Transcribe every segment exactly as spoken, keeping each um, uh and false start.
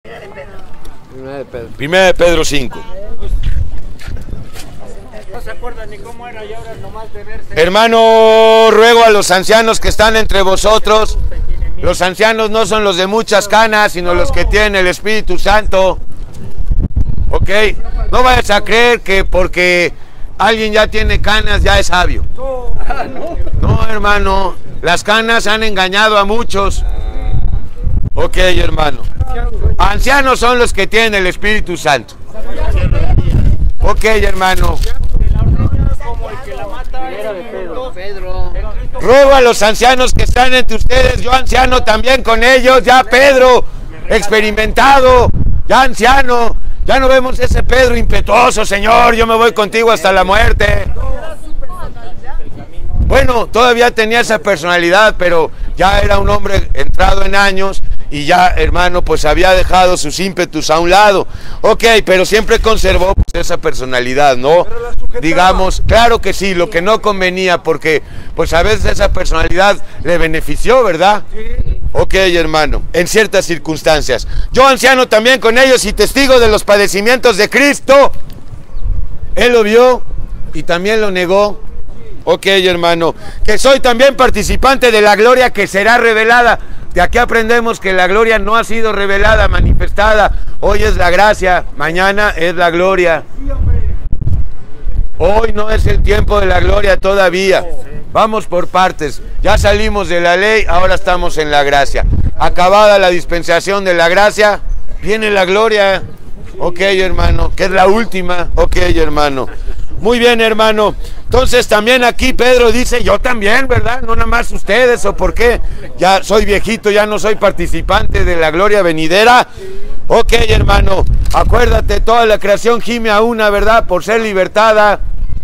Primera de Pedro. Primera de Pedro cinco. No se acuerdan ni cómo era y ahora nomás de verse. Hermano, ruego a los ancianos que están entre vosotros. Los ancianos no son los de muchas canas, sino los que tienen el Espíritu Santo. Ok, no vayas a creer que porque alguien ya tiene canas ya es sabio. No, hermano, las canas han engañado a muchos. Ok, hermano. Ancianos son los que tienen el Espíritu Santo. Ok, hermano. Ruego a los ancianos que están entre ustedes, yo anciano también con ellos, ya Pedro, experimentado, ya anciano, ya no vemos ese Pedro impetuoso, Señor, yo me voy contigo hasta la muerte. Bueno, todavía tenía esa personalidad, pero ya era un hombre entrado en años y ya, hermano, pues había dejado sus ímpetus a un lado. Ok, pero siempre conservó pues, esa personalidad, ¿no? Digamos, claro que sí, lo que no convenía, porque pues a veces esa personalidad le benefició, ¿verdad? Ok, hermano, en ciertas circunstancias. Yo anciano también con ellos y testigo de los padecimientos de Cristo. Él lo vio y también lo negó. Ok, hermano, que soy también participante de la gloria que será revelada. De aquí aprendemos que la gloria no ha sido revelada, manifestada. Hoy es la gracia, mañana es la gloria. Hoy no es el tiempo de la gloria todavía. Vamos por partes. Ya salimos de la ley, ahora estamos en la gracia. Acabada la dispensación de la gracia, viene la gloria. Ok, hermano, que es la última. Ok, hermano. Muy bien, hermano. Entonces también aquí Pedro dice, yo también, ¿verdad? No nada más ustedes, ¿o por qué? Ya soy viejito, ya no soy participante de la gloria venidera. Ok, hermano, acuérdate, toda la creación gime a una, ¿verdad? Por ser libertada.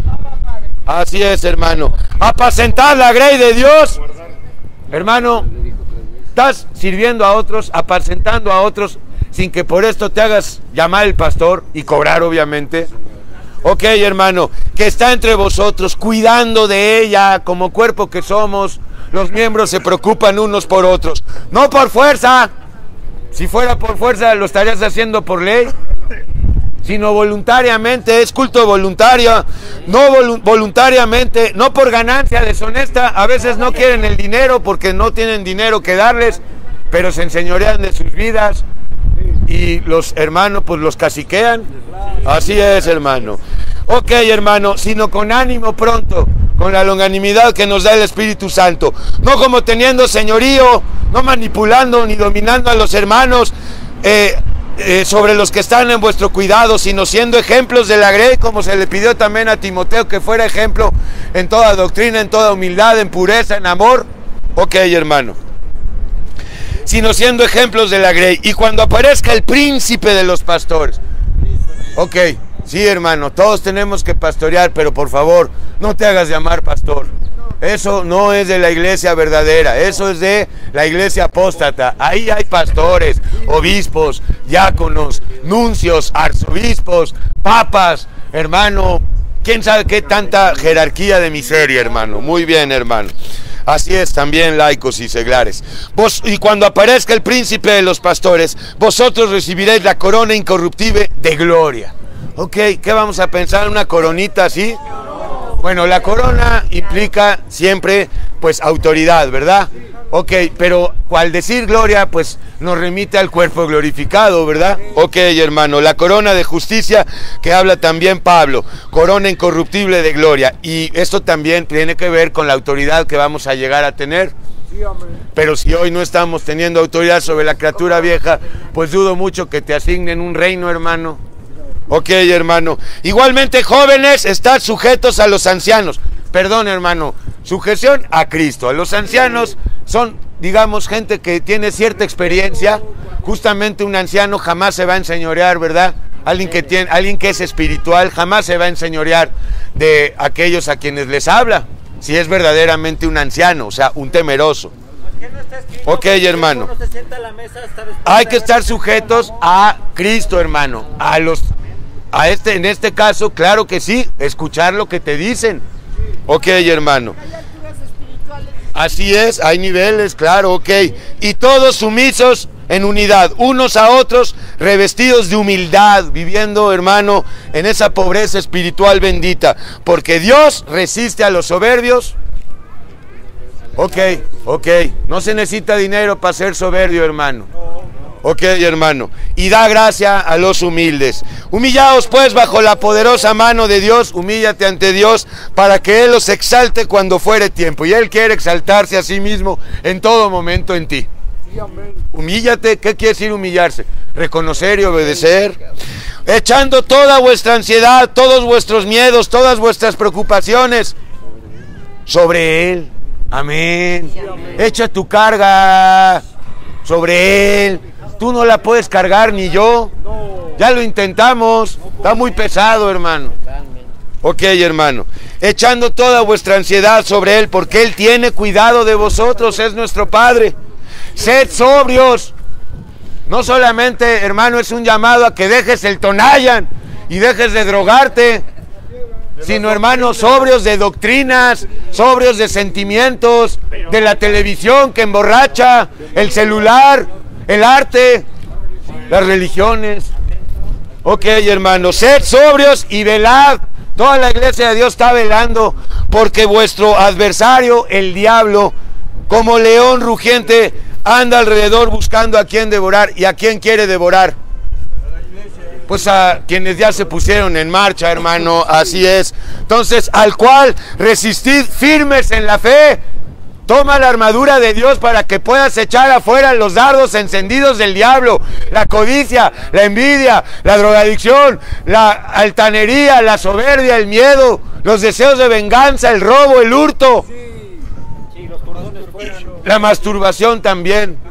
Así es, hermano. Apacentar la grey de Dios. Hermano, estás sirviendo a otros, apacentando a otros, sin que por esto te hagas llamar el pastor y cobrar, obviamente. Ok, hermano, que está entre vosotros, cuidando de ella, como cuerpo que somos. Los miembros se preocupan unos por otros, no por fuerza. Si fuera por fuerza, lo estarías haciendo por ley, sino voluntariamente. Es culto voluntario, no volu- voluntariamente, no por ganancia deshonesta. A veces no quieren el dinero porque no tienen dinero que darles, pero se enseñorean de sus vidas. Y los hermanos pues los caciquean. Así es, hermano. Ok, hermano, sino con ánimo pronto, con la longanimidad que nos da el Espíritu Santo, no como teniendo señorío, no manipulando ni dominando a los hermanos eh, eh, sobre los que están en vuestro cuidado, sino siendo ejemplos de la grey, como se le pidió también a Timoteo que fuera ejemplo en toda doctrina, en toda humildad, en pureza, en amor. Ok, hermano, sino siendo ejemplos de la grey. Y cuando aparezca el príncipe de los pastores. Ok, sí, hermano, todos tenemos que pastorear, pero por favor, no te hagas llamar pastor. Eso no es de la iglesia verdadera, eso es de la iglesia apóstata. Ahí hay pastores, obispos, diáconos, nuncios, arzobispos, papas, hermano. ¿Quién sabe qué tanta jerarquía de miseria, hermano? Muy bien, hermano. Así es, también laicos y seglares. Vos, y cuando aparezca el príncipe de los pastores, vosotros recibiréis la corona incorruptible de gloria. Ok, ¿qué vamos a pensar? ¿Una coronita así? Bueno, la corona implica siempre, pues, autoridad, ¿verdad? Ok, pero al decir gloria, pues, nos remite al cuerpo glorificado, ¿verdad? Ok, hermano, la corona de justicia que habla también Pablo, corona incorruptible de gloria. Y esto también tiene que ver con la autoridad que vamos a llegar a tener. Pero si hoy no estamos teniendo autoridad sobre la criatura vieja, pues dudo mucho que te asignen un reino, hermano. Ok, hermano. Igualmente, jóvenes, estad sujetos a los ancianos. Perdón, hermano, sujeción a Cristo. A los ancianos son, digamos, gente que tiene cierta experiencia. Justamente un anciano jamás se va a enseñorear, ¿verdad? Alguien que tiene, alguien que es espiritual jamás se va a enseñorear de aquellos a quienes les habla, si es verdaderamente un anciano, o sea, un temeroso. Ok, hermano. Hay que estar sujetos a Cristo, hermano. A los, a este, en este caso, claro que sí, escuchar lo que te dicen. Ok, hermano. Así es, hay niveles, claro, ok. Y todos sumisos en unidad, unos a otros, revestidos de humildad, viviendo, hermano, en esa pobreza espiritual bendita, porque Dios resiste a los soberbios. Ok, ok, no se necesita dinero para ser soberbio, hermano. Ok, hermano, y da gracia a los humildes. Humillaos pues bajo la poderosa mano de Dios, humíllate ante Dios para que Él los exalte cuando fuere tiempo. Y Él quiere exaltarse a sí mismo en todo momento en ti. Humíllate. ¿Qué quiere decir humillarse? Reconocer y obedecer, echando toda vuestra ansiedad, todos vuestros miedos, todas vuestras preocupaciones sobre Él. Amén. Echa tu carga sobre Él. Tú no la puedes cargar ni yo. Ya lo intentamos. Está muy pesado, hermano. Ok, hermano. Echando toda vuestra ansiedad sobre Él, porque Él tiene cuidado de vosotros. Es nuestro Padre. Sed sobrios. No solamente, hermano, es un llamado a que dejes el Tonayan y dejes de drogarte, sino, hermanos, sobrios de doctrinas, sobrios de sentimientos, de la televisión que emborracha, el celular, el arte, las religiones. Ok, hermanos, sed sobrios y velad. Toda la iglesia de Dios está velando, porque vuestro adversario, el diablo, como león rugiente, anda alrededor buscando a quien devorar. ¿Y a quién quiere devorar? Pues a quienes ya se pusieron en marcha, hermano, así es. Entonces, al cual resistid firmes en la fe. Toma la armadura de Dios para que puedas echar afuera los dardos encendidos del diablo, la codicia, la envidia, la drogadicción, la altanería, la soberbia, el miedo, los deseos de venganza, el robo, el hurto, la masturbación también.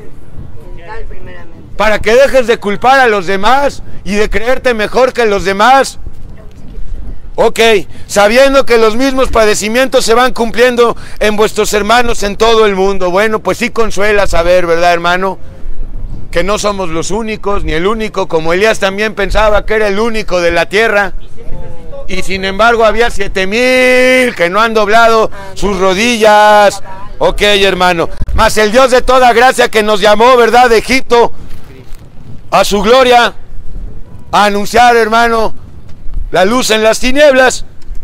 Para que dejes de culpar a los demás y de creerte mejor que los demás. Ok, sabiendo que los mismos padecimientos se van cumpliendo en vuestros hermanos en todo el mundo. Bueno, pues sí consuela saber, ¿verdad, hermano? Que no somos los únicos, ni el único, como Elías también pensaba que era el único de la tierra. Y sin embargo había siete mil que no han doblado sus rodillas. Ok, hermano. Mas el Dios de toda gracia que nos llamó, ¿verdad?, de Egipto a su gloria, a anunciar, hermano, la luz en las tinieblas.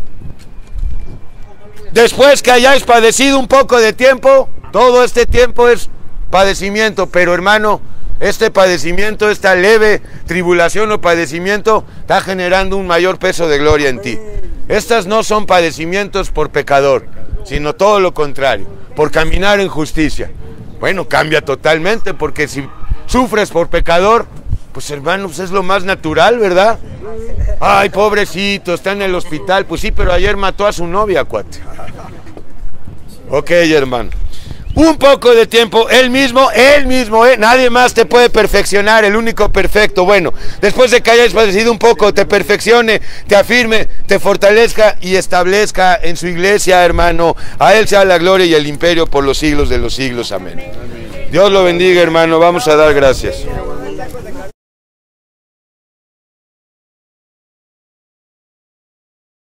Después que hayáis padecido un poco de tiempo, todo este tiempo es padecimiento, pero, hermano, este padecimiento, esta leve tribulación o padecimiento, está generando un mayor peso de gloria en ti. Estas no son padecimientos por pecador, sino todo lo contrario, por caminar en justicia. Bueno, cambia totalmente, porque si sufres por pecador, pues, hermano, pues es lo más natural, ¿verdad? Ay, pobrecito, está en el hospital. Pues sí, pero ayer mató a su novia, cuate. Ok, hermano. Un poco de tiempo, él mismo, él mismo, ¿eh? Nadie más te puede perfeccionar, el único perfecto. Bueno, después de que hayas padecido un poco, te perfeccione, te afirme, te fortalezca y establezca en su iglesia, hermano. A Él sea la gloria y el imperio por los siglos de los siglos. Amén. Dios lo bendiga, hermano. Vamos a dar gracias.